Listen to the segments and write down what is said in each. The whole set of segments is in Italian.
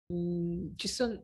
ci sono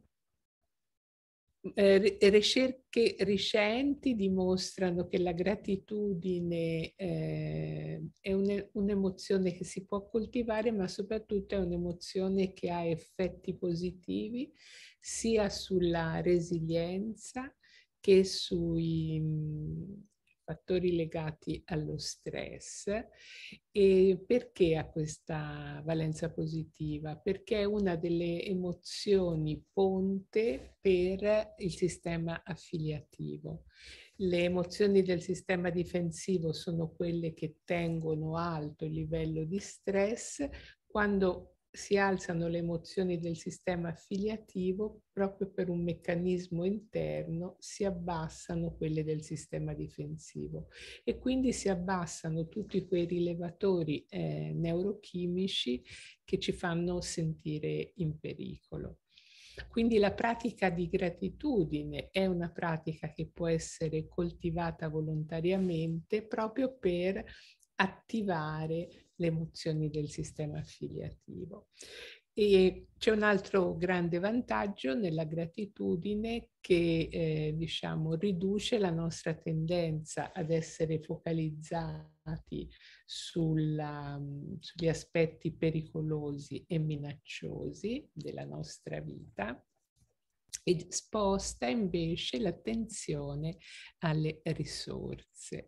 ricerche recenti dimostrano che la gratitudine è un'emozione che si può coltivare, ma soprattutto è un'emozione che ha effetti positivi sia sulla resilienza che sui fattori legati allo stress. E perché ha questa valenza positiva? Perché è una delle emozioni ponte per il sistema affiliativo. Le emozioni del sistema difensivo sono quelle che tengono alto il livello di stress. Quando si alzano le emozioni del sistema affiliativo, proprio per un meccanismo interno si abbassano quelle del sistema difensivo e quindi si abbassano tutti quei rilevatori neurochimici che ci fanno sentire in pericolo. Quindi la pratica di gratitudine è una pratica che può essere coltivata volontariamente proprio per attivare le emozioni del sistema affiliativo. E c'è un altro grande vantaggio nella gratitudine che diciamo riduce la nostra tendenza ad essere focalizzati sugli aspetti pericolosi e minacciosi della nostra vita e sposta invece l'attenzione alle risorse.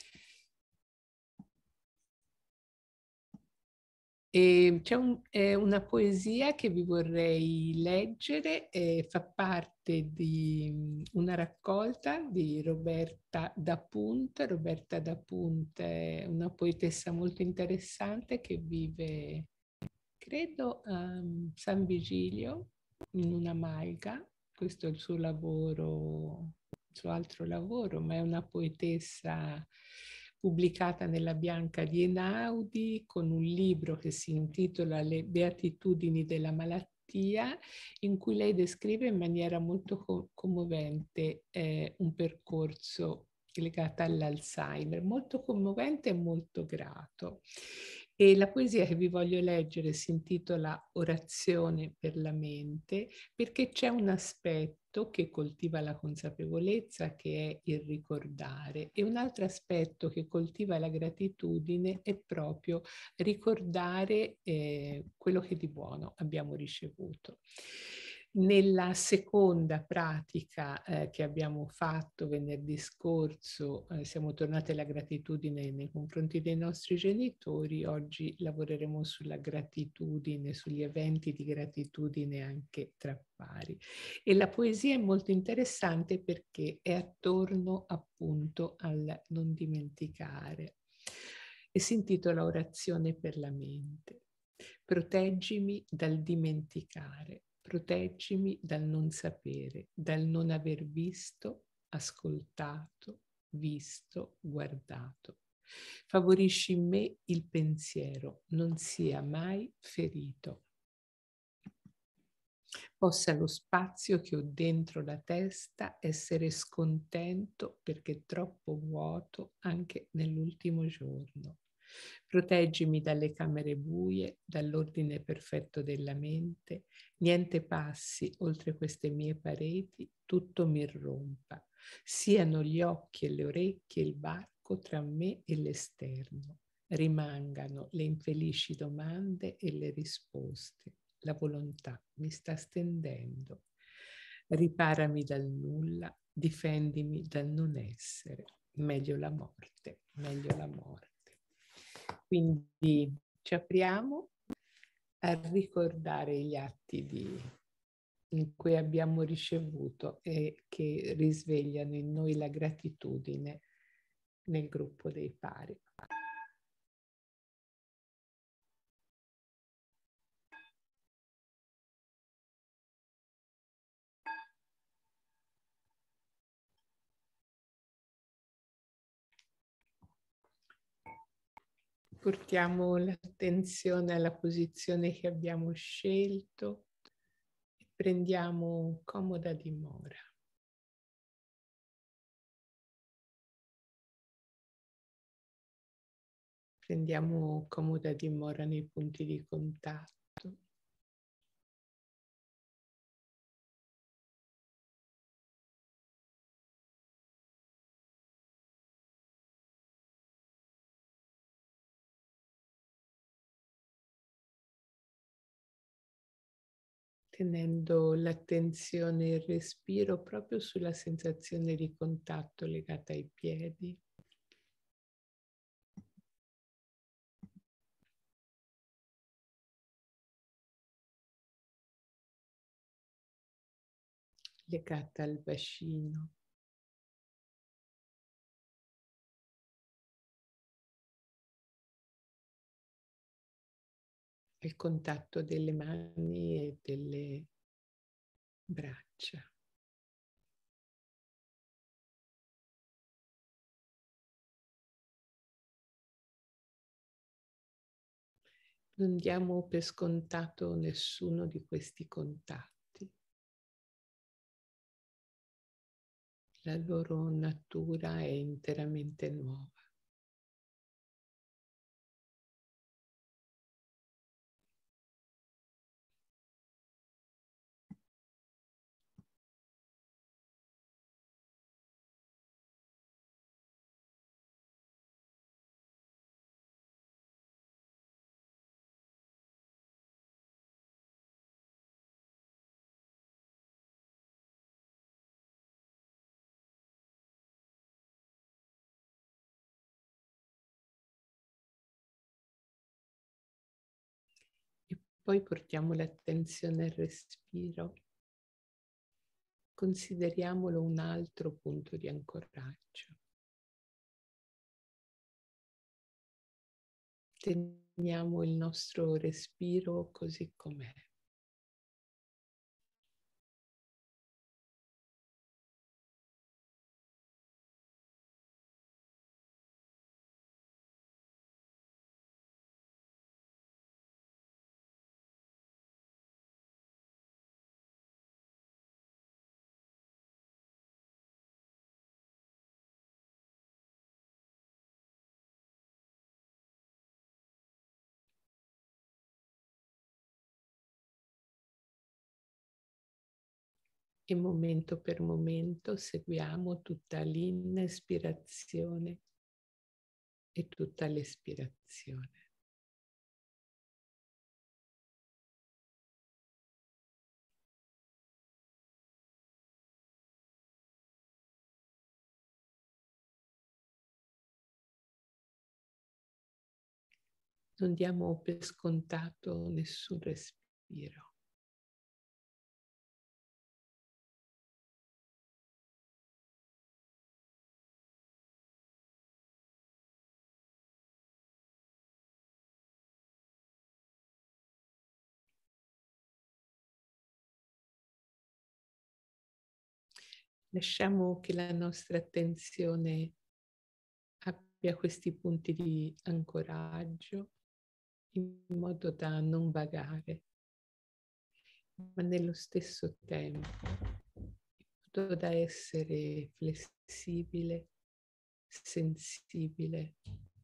C'è una poesia che vi vorrei leggere, fa parte di una raccolta di Roberta D'Apunt. Roberta D'Apunt è una poetessa molto interessante che vive, credo, a San Vigilio, in una malga. Questo è il suo lavoro, il suo altro lavoro, ma è una poetessa pubblicata nella Bianca di Einaudi con un libro che si intitola Le beatitudini della malattia, in cui lei descrive in maniera molto commovente un percorso legato all'Alzheimer, molto commovente e molto grato. E la poesia che vi voglio leggere si intitola Orazione per la mente, perché c'è un aspetto che coltiva la consapevolezza, che è il ricordare, e un altro aspetto che coltiva la gratitudine è proprio ricordare quello che di buono abbiamo ricevuto. Nella seconda pratica che abbiamo fatto venerdì scorso, siamo tornati alla gratitudine nei confronti dei nostri genitori. Oggi lavoreremo sulla gratitudine, sugli eventi di gratitudine anche tra pari. E la poesia è molto interessante perché è attorno appunto al non dimenticare e si intitola Orazione per la mente. Proteggimi dal dimenticare, proteggimi dal non sapere, dal non aver visto, ascoltato, visto, guardato. Favorisci in me il pensiero, non sia mai ferito. Possa lo spazio che ho dentro la testa essere scontento perché è troppo vuoto anche nell'ultimo giorno. Proteggimi dalle camere buie, dall'ordine perfetto della mente, niente passi oltre queste mie pareti, tutto mi irrompa. Siano gli occhi e le orecchie il varco tra me e l'esterno. Rimangano le infelici domande e le risposte. La volontà mi sta stendendo. Riparami dal nulla, difendimi dal non essere. Meglio la morte, meglio la morte. Quindi ci apriamo a ricordare gli atti in cui abbiamo ricevuto e che risvegliano in noi la gratitudine nel gruppo dei pari. Portiamo l'attenzione alla posizione che abbiamo scelto e prendiamo comoda dimora. Prendiamo comoda dimora nei punti di contatto. tenendo l'attenzione e il respiro proprio sulla sensazione di contatto legata ai piedi. Legata al bacino. Il contatto delle mani e delle braccia. Non diamo per scontato nessuno di questi contatti. La loro natura è interamente nuova. E poi portiamo l'attenzione al respiro. Consideriamolo un altro punto di ancoraggio. Teniamo il nostro respiro così com'è. E momento per momento seguiamo tutta l'inespirazione e tutta l'espirazione. Non diamo per scontato nessun respiro. Lasciamo che la nostra attenzione abbia questi punti di ancoraggio in modo da non vagare, ma nello stesso tempo, in modo da essere flessibile, sensibile.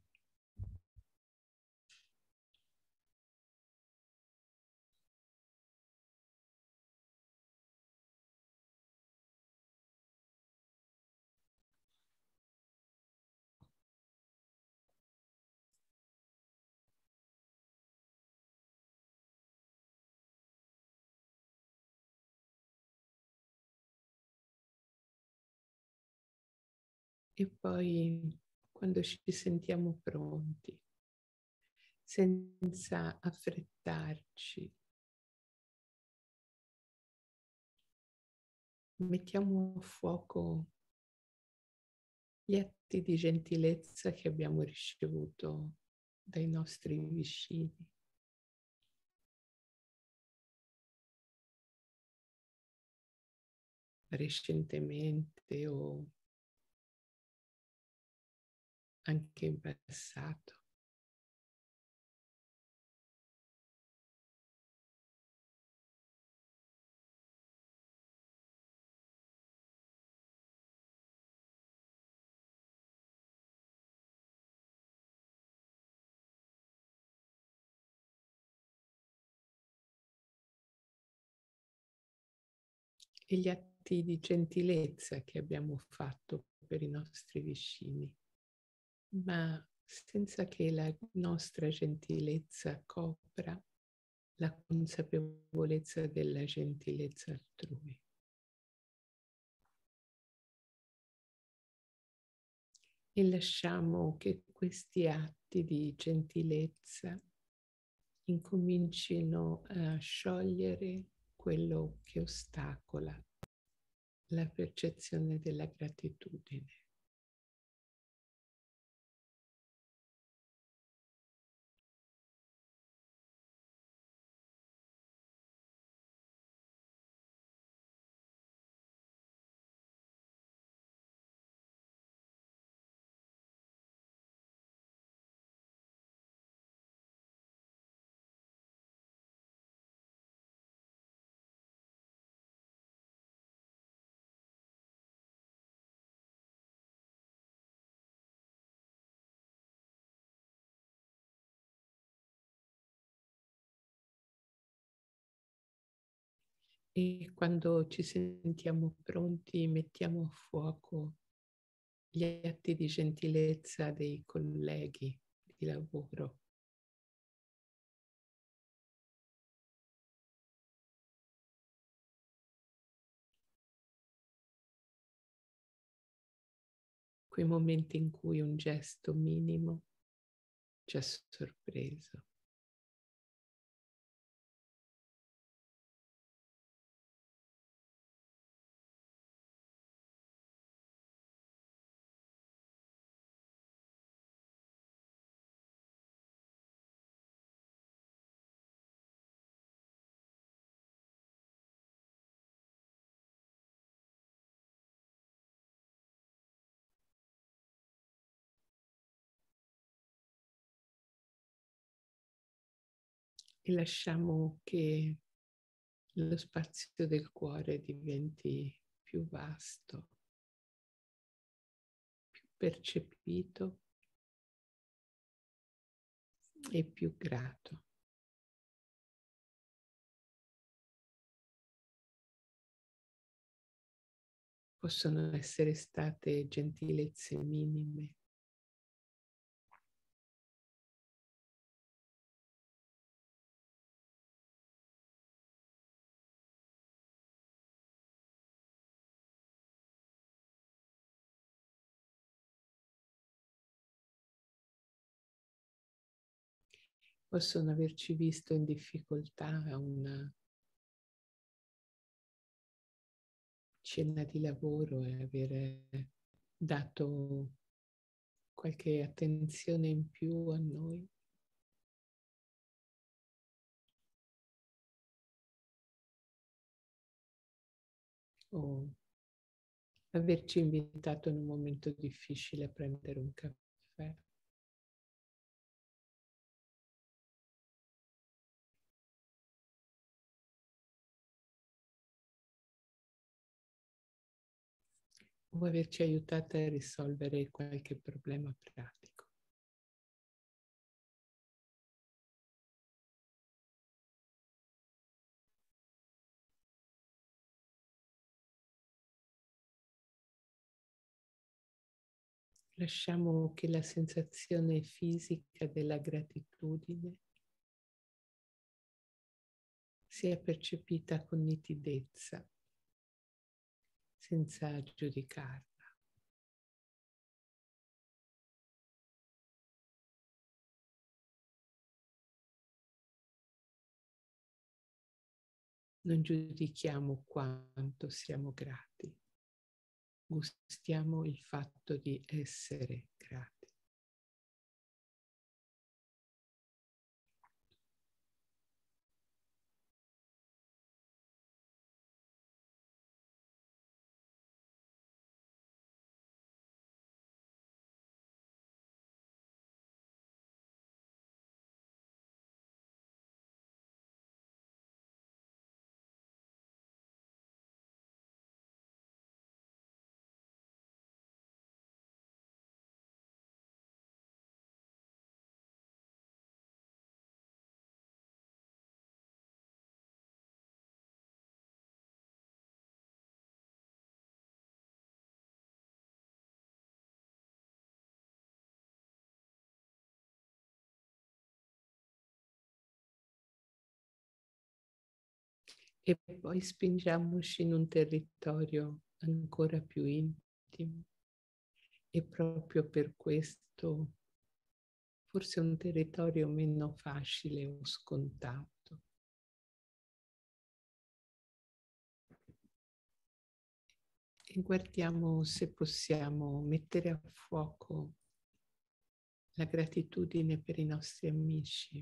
E poi, quando ci sentiamo pronti, senza affrettarci, mettiamo a fuoco gli atti di gentilezza che abbiamo ricevuto dai nostri vicini. Recentemente o anche in passato. E gli atti di gentilezza che abbiamo fatto per i nostri vicini, ma senza che la nostra gentilezza copra la consapevolezza della gentilezza altrui. E lasciamo che questi atti di gentilezza incomincino a sciogliere quello che ostacola la percezione della gratitudine. E quando ci sentiamo pronti, mettiamo a fuoco gli atti di gentilezza dei colleghi di lavoro. Quei momenti in cui un gesto minimo ci ha sorpreso. E lasciamo che lo spazio del cuore diventi più vasto, più percepito e più grato. Possono essere state gentilezze minime, possono averci visto in difficoltà a una cena di lavoro e avere dato qualche attenzione in più a noi. O averci invitato in un momento difficile a prendere un caffè. O averci aiutato a risolvere qualche problema pratico. Lasciamo che la sensazione fisica della gratitudine sia percepita con nitidezza, senza giudicarla. Non giudichiamo quanto siamo grati, gustiamo il fatto di essere grati. E poi spingiamoci in un territorio ancora più intimo e proprio per questo forse un territorio meno facile o scontato. E guardiamo se possiamo mettere a fuoco la gratitudine per i nostri amici.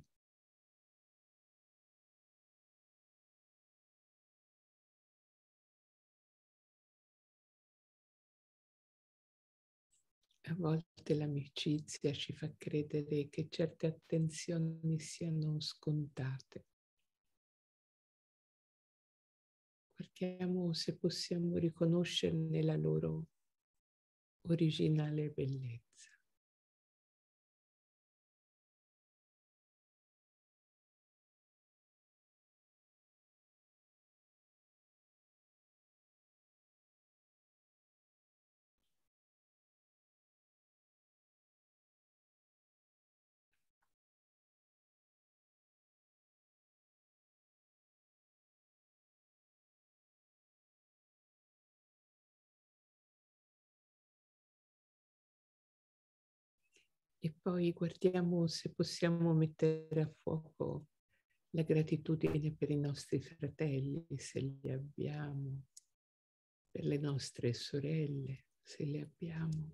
A volte l'amicizia ci fa credere che certe attenzioni siano scontate. Guardiamo se possiamo riconoscerne la loro originale bellezza. E poi guardiamo se possiamo mettere a fuoco la gratitudine per i nostri fratelli, se li abbiamo, per le nostre sorelle, se le abbiamo.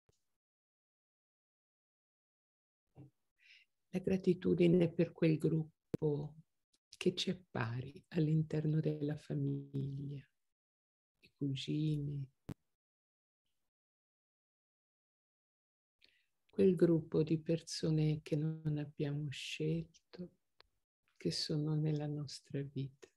La gratitudine per quel gruppo che ci è pari all'interno della famiglia, i cugini, quel gruppo di persone che non abbiamo scelto, che sono nella nostra vita,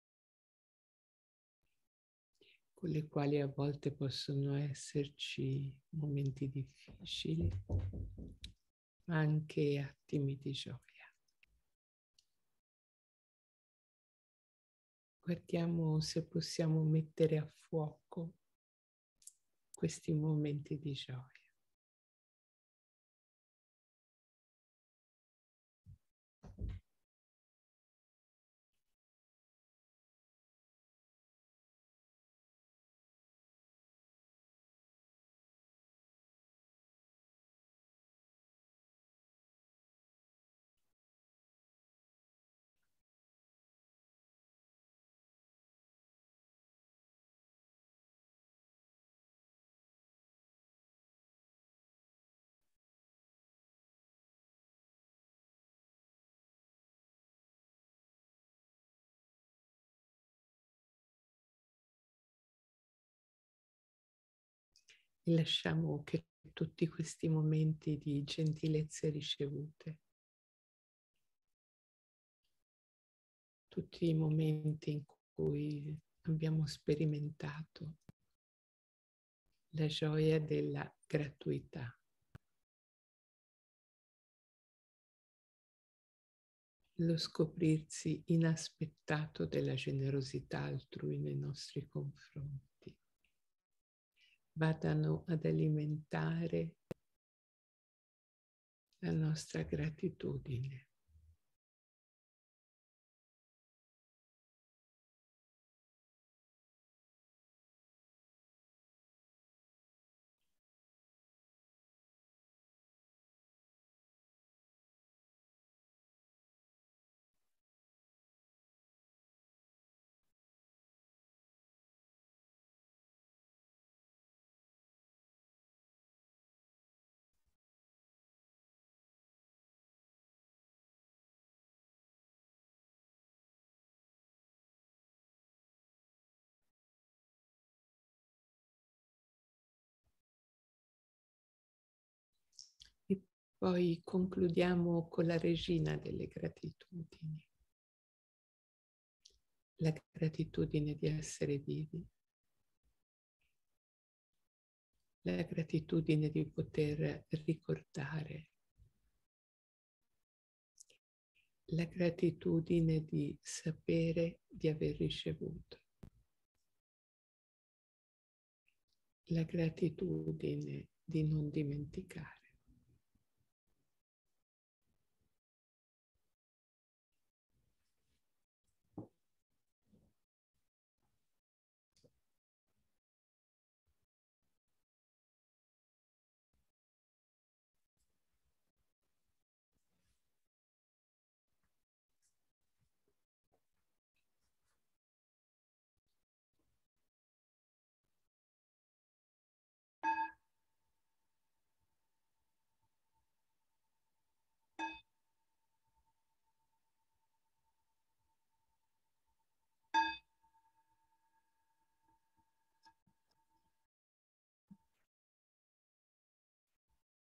con le quali a volte possono esserci momenti difficili, ma anche attimi di gioia. Guardiamo se possiamo mettere a fuoco questi momenti di gioia. E lasciamo che tutti questi momenti di gentilezze ricevute, tutti i momenti in cui abbiamo sperimentato la gioia della gratuità, lo scoprirsi inaspettato della generosità altrui nei nostri confronti, vadano ad alimentare la nostra gratitudine. E poi concludiamo con la regina delle gratitudini, la gratitudine di essere vivi, la gratitudine di poter ricordare, la gratitudine di sapere di aver ricevuto, la gratitudine di non dimenticare.